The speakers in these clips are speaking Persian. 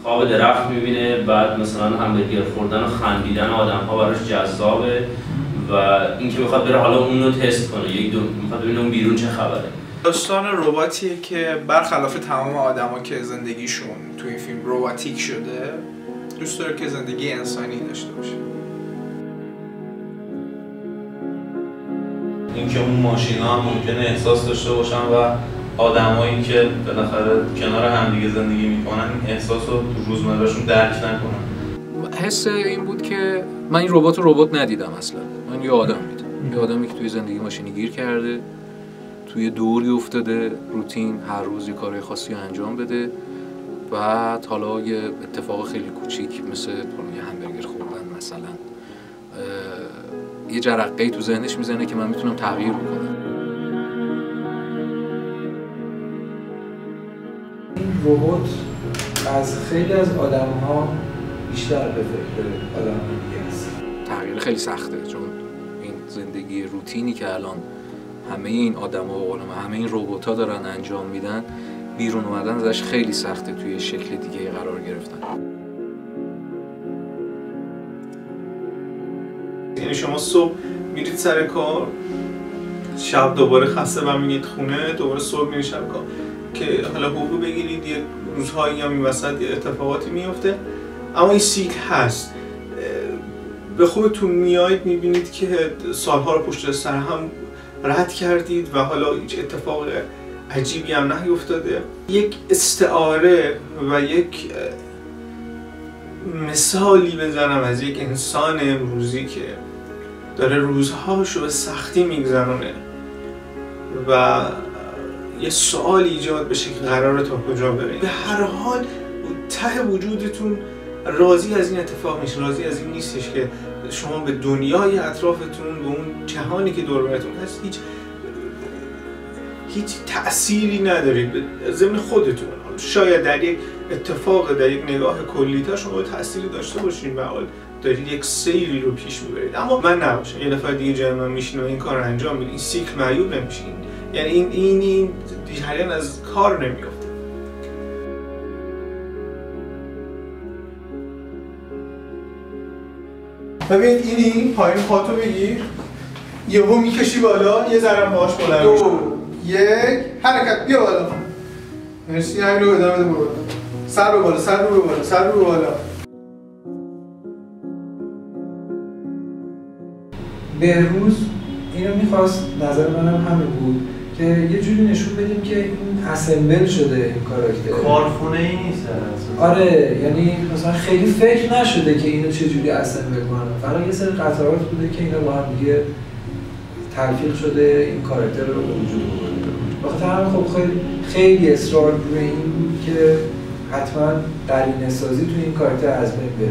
آب درخت میبینه، بعد مثلا همبرگر خوردن و خندیدن آدم‌ها براش جذابه و اینکه میخواد بره حالا اون رو تست کنه، میخواد ببینه اون بیرون چه خبره. داستان رباتیه که برخلاف تمام آدما که زندگیشون تو این فیلم رباتیک شده، دوست داره که زندگی انسانی داشته باشه. اینکه اون ماشینا هم ممکنه احساس داشته باشن و آدمایی که بالاخره کنار همدیگه زندگی میکنن این احساس رو تو روزمرهشون درک نکنن. حس این بود که من این ربات رو ربات ندیدم اصلا، من یه آدم دیدم، یه آدمی که توی زندگی ماشینی گیر کرده، توی دوری افتاده، روتین هر روز یه کارهای خاصی رو انجام بده، بعد حالا یه اتفاق خیلی کوچیک مثل یه همبرگر خوردن مثلا یه جرقه‌ای تو ذهنش میزنه که من میتونم تغییر بکنم. این ربات از خیلی از آدم‌ها بیشتر به فکر آدم دیگه است. تغییر خیلی سخته، چون این زندگی روتینی که الان همه این آدم‌ها و همه این ربات‌ها دارن انجام میدن، بیرون اومدن ازش خیلی سخته، توی شکل دیگه قرار گرفتن. یعنی شما صبح میرید سر کار، شب دوباره خسته و میگید خونه، دوباره صبح میرید شب کار که حالا حقوق بگیرید، یه روزهایی هم این وسط یه اتفاقاتی میفته، اما این سیکل هست. به خودتون میایید میبینید که سالها رو پشت سر هم رد کردید و حالا هیچ اتفاق عجیبی هم نیفتاده. یک استعاره و یک مثالی بزنم از یک انسان امروزی که داره روزهاشو به سختی میگذرونه و یه سوال ایجاد بشه که قراره تا کجا بره. به هر حال ته وجودتون راضی از این اتفاق نیست، راضی از این نیستش که شما به دنیای اطرافتون، به اون جهانی که دور براتون هست هیچ تأثیری ندارید ضمن خودتون. شاید در یک اتفاق، در یک نگاه کلی‌تر شما تأثیری داشته باشین و حال دارید یک سیری رو پیش میبرید، اما من نباشم یه نفر دیگه جای من میشینه و این کار رو انجام میده، این سیکل معیوب نمیشه، یعنی این جریان از کار نمیفته. ببینید این پایین پاتو بگیر، یهو میکشی بالا، یه ذره باهاش بلند میشه. 2 1 حرکت، بیا بالا. مرسی، همین رو ادامه بده. برو سر رو بالا، سر رو بالا، سر رو بالا. بهروز اینو میخواست، نظر منم همین بود که یه جوری نشون بدیم که این اسمبل شده این کاراکتر، کارخونه ای نیست. آره، یعنی مثلا خیلی فکر نشده که اینو چه جوری اسمبل کنن، فقط یه سری قطعات بوده که اینا با هم دیگه تلفیق شده این کاراکتر رو به وجود آورده. بخاطر همین خب خیلی اصرار روی این بود که حتما قرینه‌سازی توی این کاراکتر از بین بره.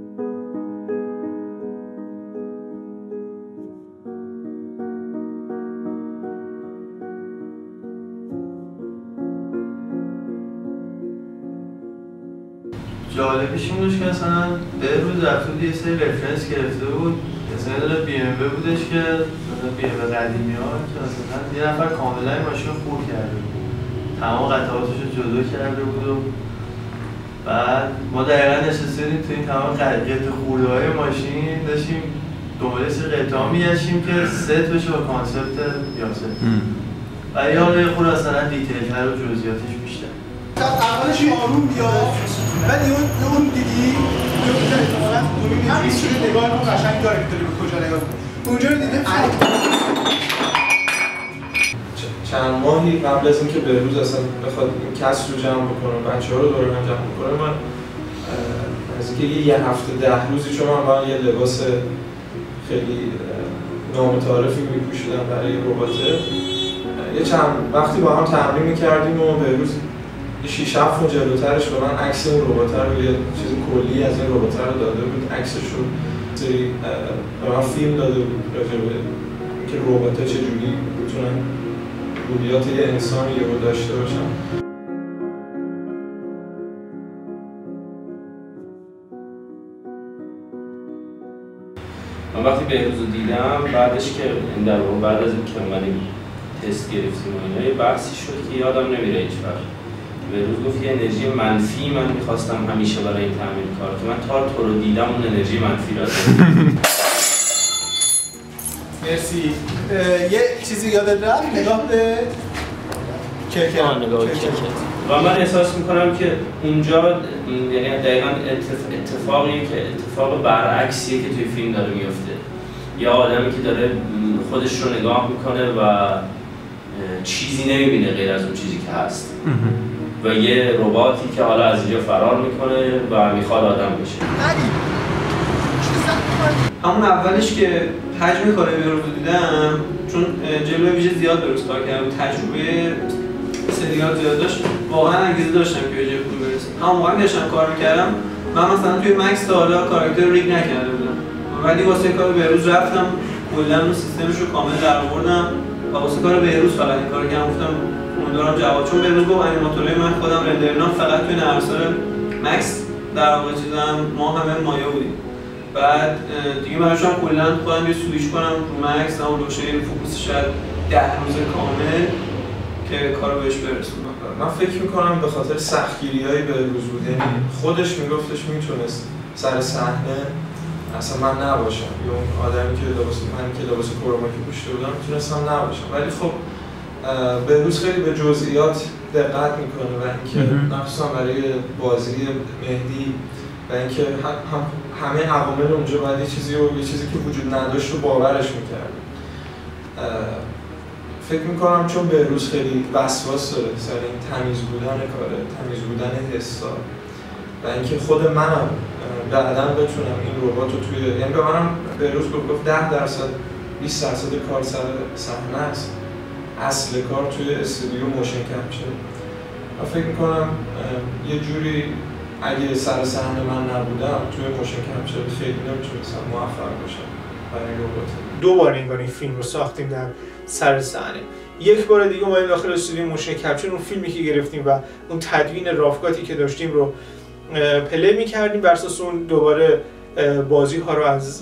جالبش این بود که مثلا بهروز رفته بود یه سری رفرنس گرفته بود، مثلا یه دونه BMW بودش که مثلا BMW قدیمی ها که مثلا یه نفر کاملا این ماشین رو خورد کرده بود، تمام قطعاتش رو جدا کرده بود و بعد ما دقیقا نشستیم تو این تمام قطعات خورده های ماشین داشتیم دنبال یه سری قطعه ها میگشتیم که ست بشه با کانسپت یاسر و یه حالا یه خورده مثلا دیتیل‌تر و جزئیاتش بیشتر. اولش آروم بیاد، بعد اون دیدی همین شده نگاه رو قشنگ داره که داری به کجا نگاه کنی. اونجا رو دیدم چند ماهی قبل از اینکه بهروز اصلا بخواد این کس رو جمع بکنه، بچه‌ها رو دور هم جمع بکنه، من از اینکه یه هفته 10 روزی چون من یه لباس خیلی نامتعارفی می‌پوشیدم برای رباته، یه چند وقتی با هم تمرین می‌کردیم و بهروز 6-7 فوت جلوترش به من عکس اون رباتر رو، یه چیز کلی از این رباتر رو داده بود، عکسش رو سری به من فیلم داده بود راجع به اینکه ربات‌ها چجوری میتونن روحیات یه انسانی رو داشته باشن. من وقتی بهروز رو دیدم، بعدش که در واقع بعد از اینکه اومدیم تست گرفتیم و اینا، یه بحثی شد که یادم نمیره هیچ وقت بهروز گفت یه انرژی منفی من میخواستم همیشه برای این تعمیر کار که من تا تو رو دیدم اون انرژی منفی را دارم. مرسی. یه چیزی یادت رفت؟ نگاه به کرکر. نگاه به کرکر. و من احساس میکنم که اونجا یعنی دقیقاً اتفاق برعکسیه که توی فیلم داره میفته. یه آدمی که داره خودش رو نگاه میکنه و چیزی نمیبینه غیر از اون چیزی که هست و یه رباتی که حالا از اینجا فرار میکنه و میخواد آدم بشه. همون اولش که حجم کار بهروز رو دیدم، چون جلوی ویژه زیاد درست کار کردم، تجربه سریال زیاد داشت، واقعا انگیزه داشتم که به جای پول برسم. همون موقعی داشتم کار میکردم، من مثلا توی مکس تا حالا کاراکتر رو ریگ نکرده بودم، ولی واسه کار بهروز رفتم کلا اون سیستمش رو کامل درآوردم و واسه کار بهروز فقط این کارو کردم. گفتم امیدوارم جواب، چون بهروز گفت انیماتورای من خودم رندرینام فقط توی نرم افزار مکس در واقع چیزام ما همه مایا بودیم. بعد دیگه من داشتم کلا خودم یه سویچ کنم رو مکس، اون روشه فوکوس شاید 10 روز کامل که کارو بهش برسونم. من فکر میکنم به خاطر سختگیری‌های بهروز بود، یعنی خودش میگفتش میتونست سر صحنه اصلا من نباشم، یا اون آدمی که لباس کروما که پوشیده بودم میتونستم نباشم، ولی خب بهروز خیلی به جزئیات دقت میکنه و اینکه مخصوصا برای بازی مهدی و اینکه همه عوامل اونجا باید یه چیزی که وجود نداشت رو باورش میکرد. فکر میکنم چون بهروز خیلی وسواس داره سر این تمیز بودن کاره، تمیز بودن حسا و اینکه خود منم بعداً بتونم این ربات رو توی، یعنی به منم بهروز گفت 10% 20% کار سر صحنه است، اصل کار توی استودیو موشن کپچر. من فکر میکنم یه جوری اگه سر صحنه من نبودم توی موشن کپچر خیلی نمیتونستم موفق باشم برای این ربات. دو بار این فیلم رو ساختیم در سر صحنه. یک بار دیگه اومدیم داخل استودیو موشن کپچر، اون فیلمی که گرفتیم و اون تدوین رافگاتی که داشتیم رو پلی می‌کردیم، بر اساس اون دوباره بازی ها رو از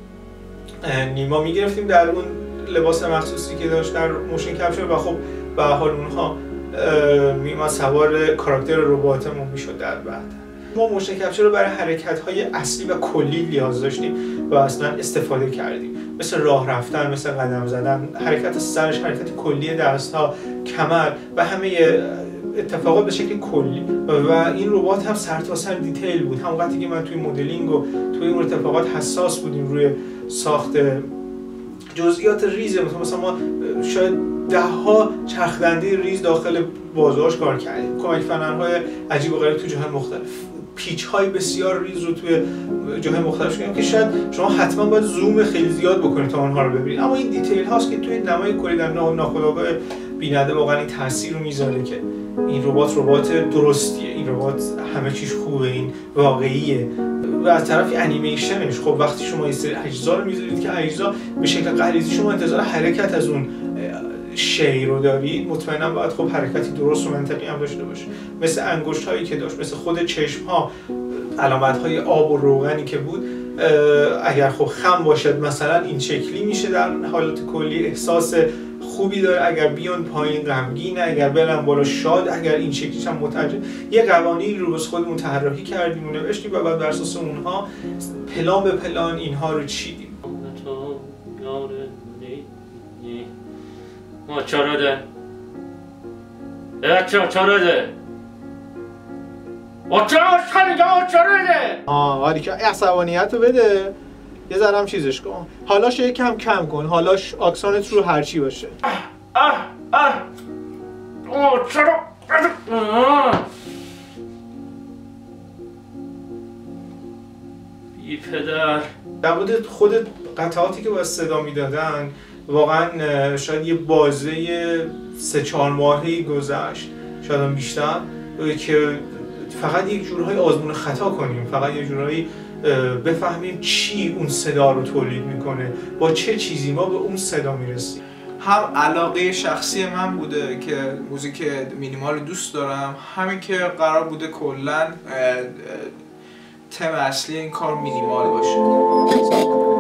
نیما می‌گرفتیم در اون لباس مخصوصی که داشت در موشن کپچر و خب به حال اونها ما سوار کاراکتر رباتمون میشد در بعد. ما موشن کپچر رو برای حرکت‌های اصلی و کلی نیاز داشتیم و اصلا استفاده کردیم، مثل راه رفتن، مثل قدم زدن، حرکت سرش، حرکت کلی دست‌ها، کمر و همه اتفاقات به شکل کلی. و این ربات هم سرتاسر دیتیل بود. هم وقتی که من توی مدلینگ و توی اون اتفاقات حساس بودیم روی ساخت جزئیات ریز، مثلا ما شاید 10 چرخدنده ریز داخل بازوهاش کار کردیم، کمک فنرهای عجیب و غریب تو جاهای مختلف، پیچ‌های بسیار ریز رو توی جاهای مختلف کردیم که شاید شما حتما باید زوم خیلی زیاد بکنید تا اونها رو ببینید، اما این دیتیل هاست که توی نمای کلی در ناخودآگاه بیننده واقعا این تاثیر رو میذاره که این ربات درستیه، این ربات همه چیز خوبه، این واقعیه. و از طرفی انیمیشنش، خب وقتی شما یه سری اجزا رو میذارید که اجزا به شکل غریزی شما انتظار حرکت از اون شی رو دارید، مطمئنا باید خب حرکتی درست و منطقی هم داشته باشه، مثل انگشت هایی که داشت، مثل خود چشم ها، علامت های آب و روغنی که بود. اگر خب خم باشد مثلا این شکلی میشه، در حالت کلی احساس خوبی داره، اگر بیان پایین غمگینه، اگر برن بالا شاد، اگر این شکلیش هم متعجب. یه قوانینی رو بس خودمون طراحی کردیم و نوشتیم و بعد بر اساس اونها پلان به پلان اینها رو چیدیم. ما چراده چراده ولی که عصبانیت رو بده، یه ذره هم چیزش کن، حالاش یکم کم کن، حالاش آکسانت رو هرچی باشه. چرا بی پدر. در مورد خود قطعاتی که با صدا میدادن واقعا شاید یه بازه 3-4 ماهی گذشت، شاید هم بیشتر، که فقط یک جورهای آزمون خطا کنیم، فقط یک جورهایی بفهمیم چی اون صدا رو تولید میکنه، با چه چیزی ما به اون صدا میرسیم. هم علاقه شخصی من بوده که موزیک مینیمال رو دوست دارم، همین که قرار بوده کلاً تم اصلی این کار مینیمال باشه.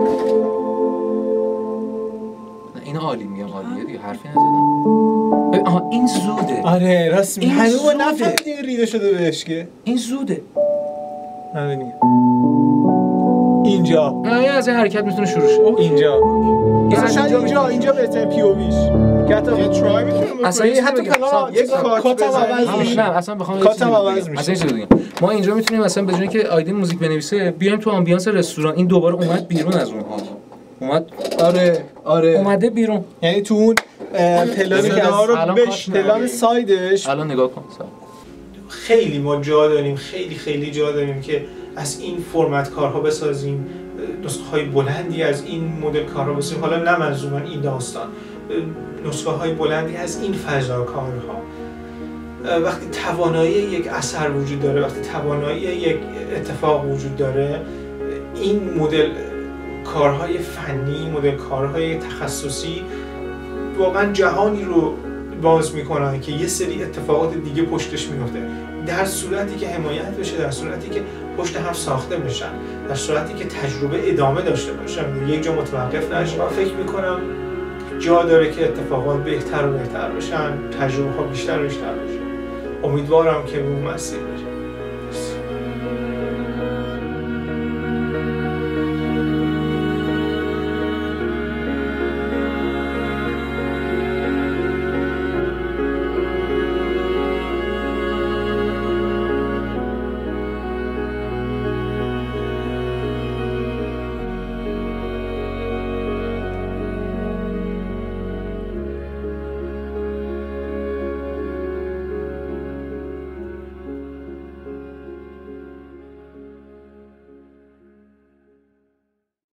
این عالی، میگم عالیه دیگه، حرفی نزدم. این زوده. آره راست میگی. این هنوز زوده. نفهمیدی ریده شده بهش که این زوده. همین اینجا نه از این حرکت میتونه شروع شه. اینجا مثلا شاید اینجا بهتر پی او ویش گتا یه ترای میتونم اصلا یه حتی کلا یک کاتم عوض نه میشه. اصلا بخوام کاتم عوض میشه. اصلا چیز دیگه. ما اینجا میتونیم مثلا به جای اینکه آیدی موزیک بنویسه بیایم تو آمبیانس رستوران. این دوباره اومد بیرون از اون حال. آره اومده بیرون. یعنی تو اون پلانی که الان بهش پلان سایدش الان نگاه کن. خیلی ما جا داریم، خیلی جا داریم که از این فرمت کارها بسازیم، نسخه های بلندی از این مدل کارها بسازیم. حالا نه منظورم این داستان، نسخه های بلندی از این فضا کارها. وقتی توانایی یک اثر وجود داره، وقتی توانایی یک اتفاق وجود داره، این مدل کارهای فنی، مدل کارهای تخصصی واقعا جهانی رو باز میکنن که یه سری اتفاقات دیگه پشتش میفته، در صورتی که حمایت بشه، در صورتی که پشت هم ساخته بشن، در صورتی که تجربه ادامه داشته باشن، یک جا متوقف نشه. من فکر میکنم جا داره که اتفاقات بهتر و بهتر بشن، تجربه ها بیشتر و بیشتر بشه. امیدوارم که به اون مسیر بشه.